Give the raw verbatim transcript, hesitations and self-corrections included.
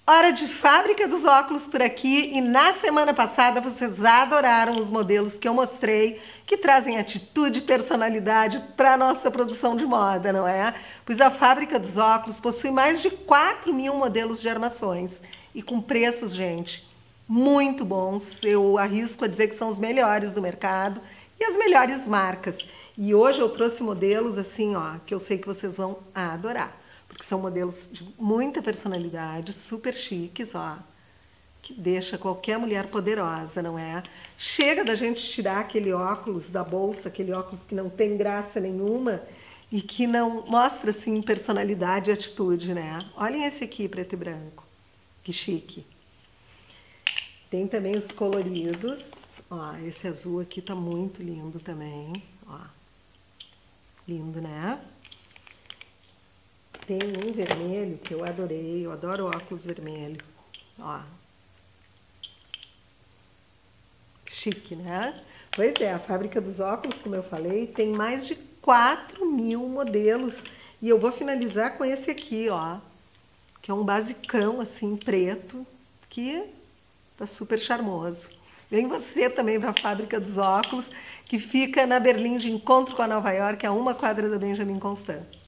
Hora de fábrica dos óculos por aqui, e na semana passada vocês adoraram os modelos que eu mostrei, que trazem atitude e personalidade para a nossa produção de moda, não é? Pois a fábrica dos óculos possui mais de quatro mil modelos de armações e com preços, gente, muito bons. Eu arrisco a dizer que são os melhores do mercado e as melhores marcas. E hoje eu trouxe modelos assim, ó, que eu sei que vocês vão adorar. Porque são modelos de muita personalidade, super chiques, ó, que deixa qualquer mulher poderosa, não é? Chega da gente tirar aquele óculos da bolsa, aquele óculos que não tem graça nenhuma e que não mostra, assim, personalidade e atitude, né? Olhem esse aqui, preto e branco, que chique. Tem também os coloridos, ó, esse azul aqui tá muito lindo também, ó, lindo, né? Tem um vermelho que eu adorei, eu adoro óculos vermelho, ó. Chique, né? Pois é, a fábrica dos óculos, como eu falei, tem mais de quatro mil modelos. E eu vou finalizar com esse aqui, ó, que é um basicão, assim, preto, que tá super charmoso. Vem você também para a fábrica dos óculos, que fica na Berlim de encontro com a Nova York, a uma quadra da Benjamin Constant.